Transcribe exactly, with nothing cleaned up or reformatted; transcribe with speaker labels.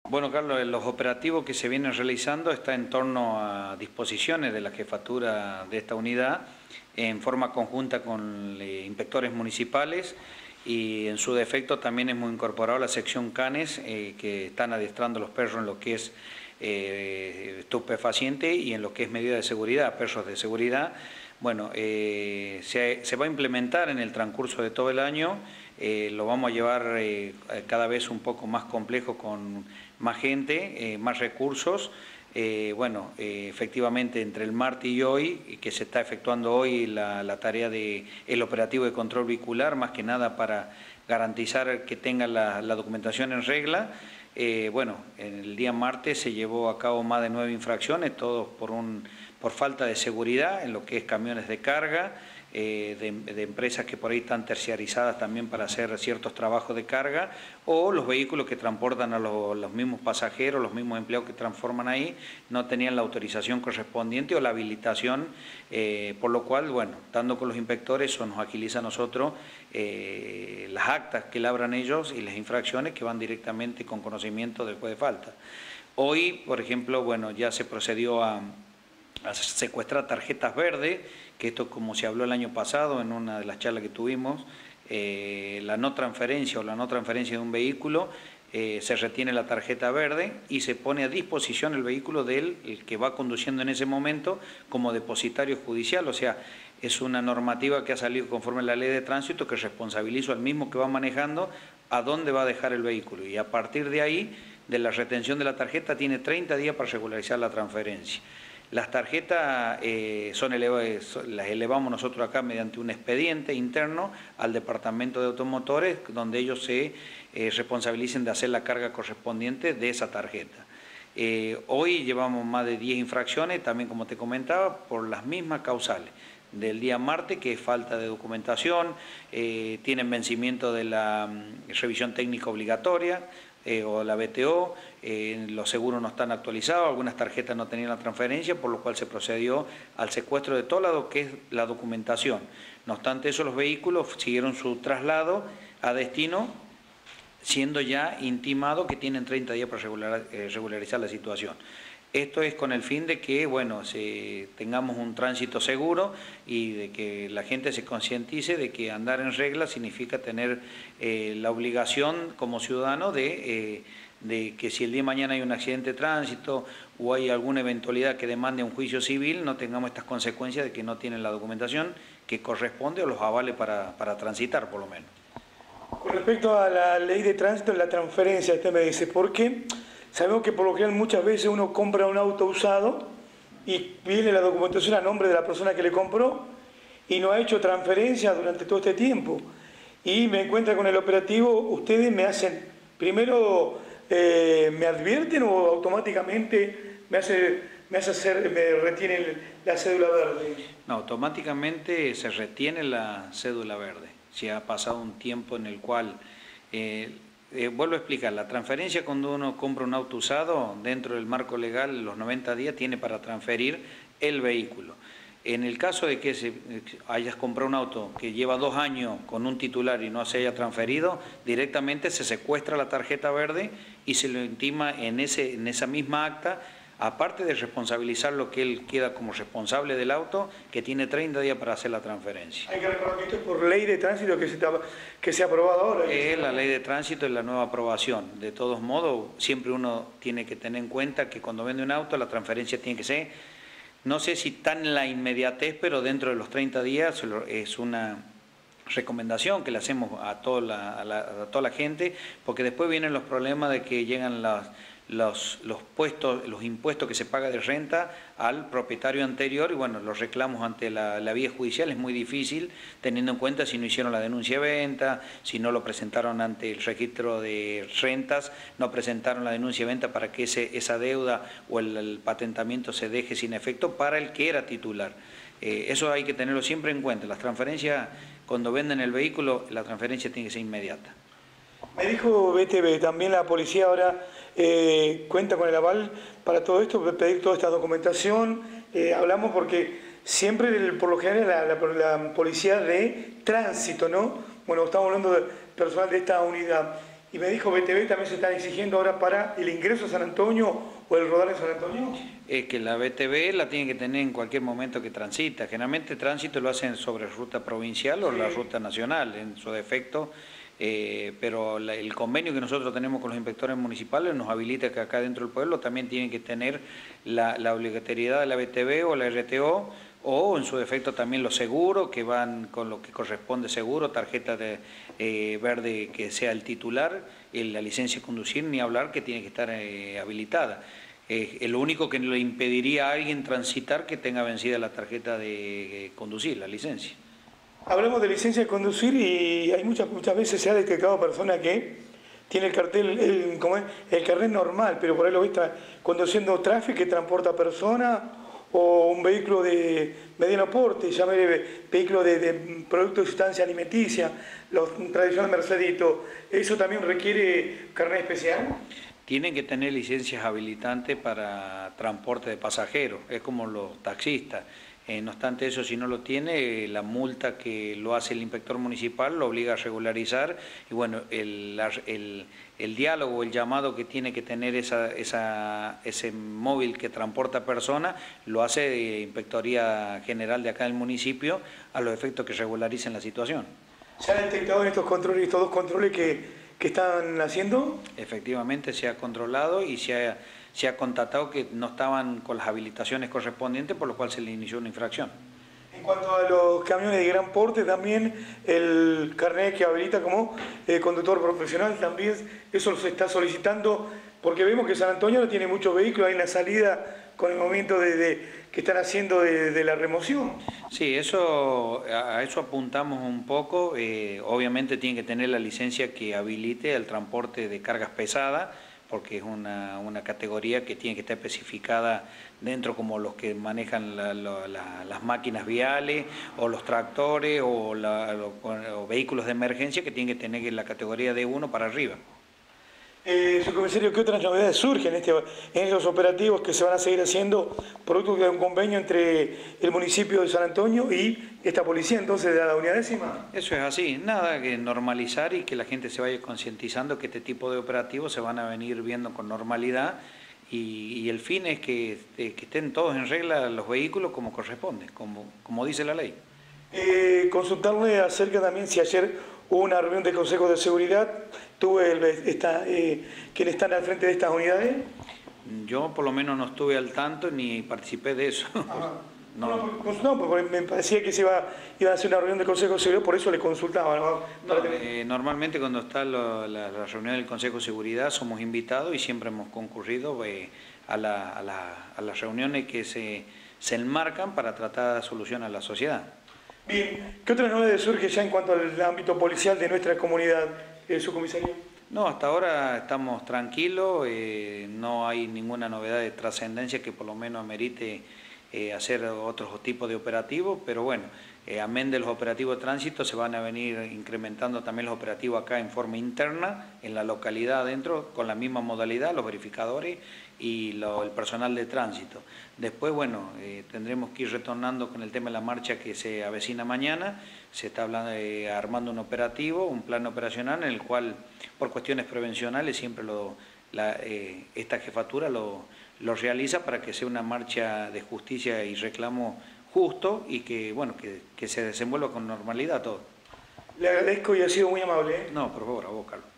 Speaker 1: Bueno, Carlos, los operativos que se vienen realizando está en torno a disposiciones de la jefatura de esta unidad en forma conjunta con eh, inspectores municipales y en su defecto también hemos incorporado la sección Canes eh, que están adiestrando los perros en lo que es eh, estupefaciente y en lo que es medida de seguridad, perros de seguridad. Bueno, eh, se, se va a implementar en el transcurso de todo el año, eh, lo vamos a llevar eh, cada vez un poco más complejo con más gente, eh, más recursos. Eh, bueno, eh, efectivamente entre el martes y hoy, que se está efectuando hoy la, la tarea de el operativo de control vehicular, más que nada para garantizar que tengan la, la documentación en regla. Eh, bueno, el día martes se llevó a cabo más de nueve infracciones, todos por, un, por falta de seguridad en lo que es camiones de carga, eh, de, de empresas que por ahí están terciarizadas también para hacer ciertos trabajos de carga, o los vehículos que transportan a los, los mismos pasajeros, los mismos empleados que transforman ahí, no tenían la autorización correspondiente o la habilitación, eh, por lo cual, bueno, estando con los inspectores, eso nos agiliza a nosotros eh, las actas que labran ellos y las infracciones que van directamente con conocimiento del juez de falta. Hoy, por ejemplo, bueno, ya se procedió a, a secuestrar tarjetas verdes, que esto como se habló el año pasado en una de las charlas que tuvimos, eh, la no transferencia o la no transferencia de un vehículo, eh, se retiene la tarjeta verde y se pone a disposición el vehículo del el que va conduciendo en ese momento como depositario judicial, o sea, es una normativa que ha salido conforme a la ley de tránsito que responsabiliza al mismo que va manejando a dónde va a dejar el vehículo y a partir de ahí, de la retención de la tarjeta, tiene treinta días para regularizar la transferencia. Las tarjetas eh, son elevadas, las elevamos nosotros acá mediante un expediente interno al Departamento de Automotores, donde ellos se eh, responsabilicen de hacer la carga correspondiente de esa tarjeta. Eh, hoy llevamos más de diez infracciones, también como te comentaba, por las mismas causales del día martes, que es falta de documentación, eh, tienen vencimiento de la um, revisión técnica obligatoria, Eh, o la B T O, eh, los seguros no están actualizados, algunas tarjetas no tenían la transferencia, por lo cual se procedió al secuestro de todo lo que es la documentación. No obstante eso, los vehículos siguieron su traslado a destino, siendo ya intimado que tienen treinta días para regular, eh, regularizar la situación. Esto es con el fin de que, bueno, se, tengamos un tránsito seguro y de que la gente se concientice de que andar en regla significa tener eh, la obligación como ciudadano de, eh, de que si el día de mañana hay un accidente de tránsito o hay alguna eventualidad que demande un juicio civil, no tengamos estas consecuencias de que no tienen la documentación que corresponde o los avales para, para transitar, por lo menos.
Speaker 2: Con respecto a la ley de tránsito, la transferencia, usted me dice, ¿por qué? Sabemos que por lo general muchas veces uno compra un auto usado y viene la documentación a nombre de la persona que le compró y no ha hecho transferencia durante todo este tiempo. Y me encuentra con el operativo, ustedes me hacen, primero eh, me advierten o automáticamente me hace, me hace hacer, me retienen la cédula verde.
Speaker 1: No, automáticamente se retiene la cédula verde. Si ha pasado un tiempo en el cual... Eh, Eh, vuelvo a explicar, la transferencia cuando uno compra un auto usado, dentro del marco legal, los noventa días tiene para transferir el vehículo. En el caso de que se, hayas comprado un auto que lleva dos años con un titular y no se haya transferido, directamente se secuestra la tarjeta verde y se lo intima en, ese, en esa misma acta, aparte de responsabilizar lo que él queda como responsable del auto, que tiene treinta días para hacer la transferencia.
Speaker 2: Hay que recordar que esto es por ley de tránsito que se, que se ha aprobado ahora.
Speaker 1: Es la ley de tránsito y la nueva aprobación. De todos modos, siempre uno tiene que tener en cuenta que cuando vende un auto, la transferencia tiene que ser, no sé si tan en la inmediatez, pero dentro de los treinta días es una recomendación que le hacemos a toda la, a la, a toda la gente, porque después vienen los problemas de que llegan las... Los, los, puestos, los impuestos que se paga de renta al propietario anterior y bueno, los reclamos ante la, la vía judicial es muy difícil teniendo en cuenta si no hicieron la denuncia de venta, si no lo presentaron ante el registro de rentas, no presentaron la denuncia de venta para que ese, esa deuda o el, el patentamiento se deje sin efecto para el que era titular. Eh, eso hay que tenerlo siempre en cuenta. Las transferencias, cuando venden el vehículo, la transferencia tiene que ser inmediata.
Speaker 2: Me dijo B T V, también la policía ahora eh, cuenta con el aval para todo esto, pedir toda esta documentación. Eh, hablamos porque siempre, por lo general, la, la, la policía de tránsito, ¿no? Bueno, estamos hablando de personal de esta unidad. Y me dijo B T V también se están exigiendo ahora para el ingreso a San Antonio o el rodar en San Antonio.
Speaker 1: Es que la B T V la tiene que tener en cualquier momento que transita. Generalmente tránsito lo hacen sobre ruta provincial o sí. La ruta nacional, en su defecto. Eh, pero la, el convenio que nosotros tenemos con los inspectores municipales nos habilita que acá dentro del pueblo también tienen que tener la, la obligatoriedad de la B T V o la R T O, o en su defecto también los seguros que van con lo que corresponde seguro, tarjeta de eh, verde que sea el titular, eh, la licencia de conducir, ni hablar que tiene que estar eh, habilitada. Eh, lo único que le impediría a alguien transitar que tenga vencida la tarjeta de eh, conducir, la licencia.
Speaker 2: Hablamos de licencia de conducir y hay muchas, muchas veces se ha detectado personas que tiene el cartel, el, como es, el carnet normal, pero por ahí lo está conduciendo tráfico que transporta personas o un vehículo de mediano porte, llámele vehículo de, de productos de sustancia alimenticia, los tradicionales Merceditos. ¿Eso también requiere carnet especial?
Speaker 1: Tienen que tener licencias habilitantes para transporte de pasajeros, es como los taxistas. Eh, no obstante eso, si no lo tiene, la multa que lo hace el inspector municipal lo obliga a regularizar y bueno, el, el, el diálogo, el llamado que tiene que tener esa, esa, ese móvil que transporta personas, lo hace de Inspectoría General de acá del municipio a los efectos que regularicen la situación.
Speaker 2: ¿Se han detectado en estos controles, estos dos controles que, que están haciendo?
Speaker 1: Efectivamente se ha controlado y se ha... se ha constatado que no estaban con las habilitaciones correspondientes, por lo cual se le inició una infracción.
Speaker 2: En cuanto a los camiones de gran porte, también el carnet que habilita como eh, conductor profesional, también eso se está solicitando, porque vemos que San Antonio no tiene muchos vehículos, hay una salida con el movimiento de, de, que están haciendo de, de la remoción.
Speaker 1: Sí, eso, a eso apuntamos un poco, eh, obviamente tiene que tener la licencia que habilite el transporte de cargas pesadas, porque es una, una categoría que tiene que estar especificada dentro como los que manejan la, la, la, las máquinas viales o los tractores o, la, lo, o vehículos de emergencia que tienen que tener la categoría de uno para arriba.
Speaker 2: Eh, subcomisario, ¿qué otras novedades surgen en, este, en estos operativos que se van a seguir haciendo producto de un convenio entre el municipio de San Antonio y esta policía entonces de la unidad décima?
Speaker 1: Eso es así, nada que normalizar y que la gente se vaya concientizando que este tipo de operativos se van a venir viendo con normalidad y, y el fin es que, que estén todos en regla los vehículos como corresponde, como, como dice la ley.
Speaker 2: Eh, consultarle acerca también si ayer hubo una reunión del Consejo de Seguridad, tuve el, esta, eh, ¿quiénes están al frente de estas unidades?
Speaker 1: Yo por lo menos no estuve al tanto ni participé de eso.
Speaker 2: No, no, no, no, porque me parecía que se iba, iba a hacer una reunión del Consejo de Seguridad, por eso le consultaba. ¿no?
Speaker 1: No, eh, normalmente cuando está lo, la, la reunión del Consejo de Seguridad somos invitados y siempre hemos concurrido eh, a, la, a, la, a las reuniones que se, se enmarcan para tratar de solucionar a la sociedad.
Speaker 2: Bien, ¿qué otras novedades surge ya en cuanto al ámbito policial de nuestra comunidad, eh, subcomisario?
Speaker 1: No, hasta ahora estamos tranquilos, eh, no hay ninguna novedad de trascendencia que por lo menos amerite eh, hacer otros tipos de operativos, pero bueno, eh, amén de los operativos de tránsito se van a venir incrementando también los operativos acá en forma interna, en la localidad adentro, con la misma modalidad, los verificadores y lo, el personal de tránsito. Después, bueno, eh, tendremos que ir retornando con el tema de la marcha que se avecina mañana, se está hablando, eh, armando un operativo, un plan operacional en el cual, por cuestiones prevencionales, siempre lo, la, eh, esta jefatura lo, lo realiza para que sea una marcha de justicia y reclamo justo y que, bueno, que, que se desenvuelva con normalidad todo.
Speaker 2: Le agradezco y ha sido muy amable. ¿eh?
Speaker 1: No, por favor, a vos, Carlos.